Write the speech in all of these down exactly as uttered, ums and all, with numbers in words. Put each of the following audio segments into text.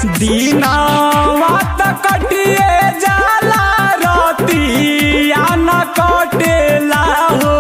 दीनावा त कटिए जाला रतिया न कटेला हो,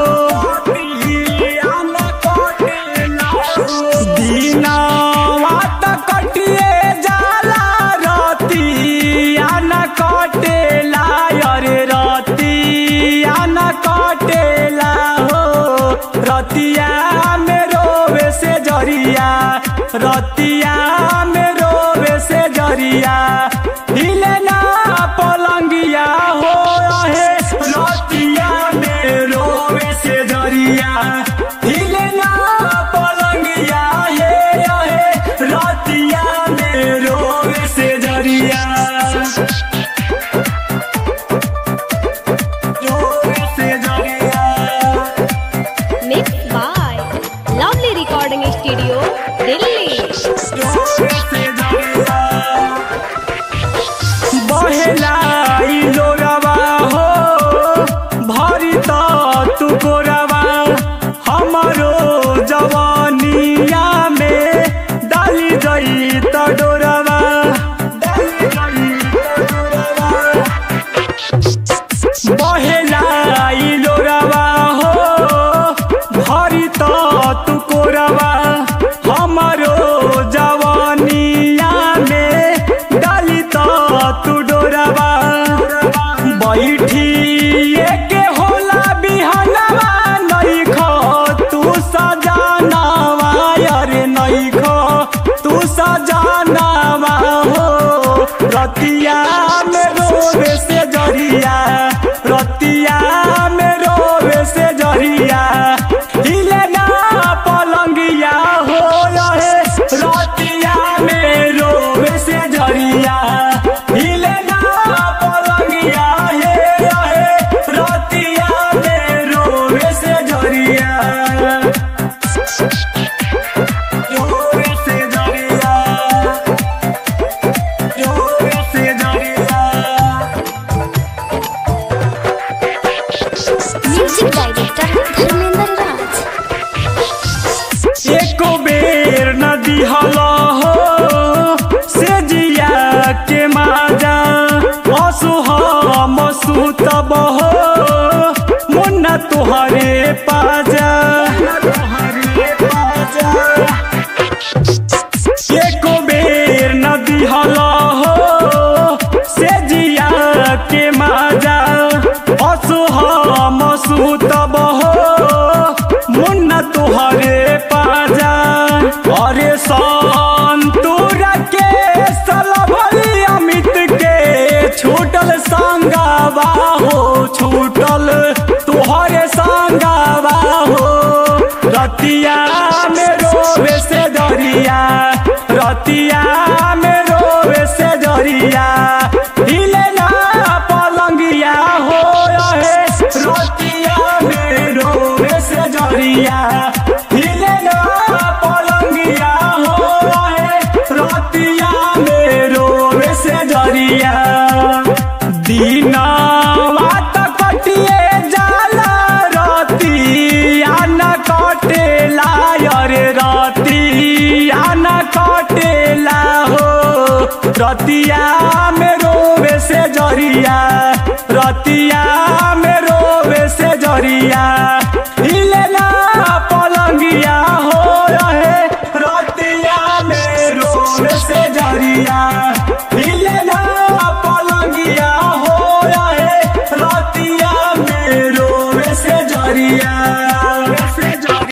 दीनावा त कटिए जाला रतिया न कटेला, अरे रतिया न कटेला हो, रतिया में रोवे से जरिया, रतिया में रोवे से जरिया, हिले ना पलंगिया हो है, रतिया में रोवे से जरिया, हिले ना पलंगिया है, रतिया में रोवे से जरिया, रोवे से जरिया। Mixed by Lovely Recording Studio, Delhi। बहेला लोरावा हो भरी तू गोरावा, हमारो जवानिया में डाली गई तो डोरावा, बहेला लोरावा हो भरी तू गोरावा, हमारो जवानिया में डाली तो तू डोरावा, बैठी के होला बिहनवा नहीं खो तू सजानावा, अरे नहीं खो तू सजानावा हो, रतिया में रोवे से जरिया, रतिया में रोवे से जरिया, हिले ना पलंगिया हो रहे, रतिया में रोवे से जरिया, हिले ना पलंगिया हे रहे, रतिया में रोवे से जरिया, रोवे से जरिया, रोवे से जरिया। Music Director धर्मेंद्र राज। एको बेर न दिहला हो से जिया के माजा, असुहम सुतब हो मुन्ना तुहरे पाजा, एको बेर न दिहला हो से जिया के माजा, असुहम सुतब हो मुन्ना तुहरे पाजा, अरे संतूरा के सलभली अमित के छूटल संगावा हो, छूटल तुहरे संगावा हो, रतिया में रोवे से जरिया, रतिया में रोवे से जरिया, हिले ना पलंगिया हो है, रतिया में रोवे से जरिया, हिले ना पलंगिया हो है, रतिया में रोवे से जरिया, दीनावा त कटिए जाला रतिया न कटेला, अरे रतिया न कटेला हो, रतिया में रोवे से जरिया, रतिया में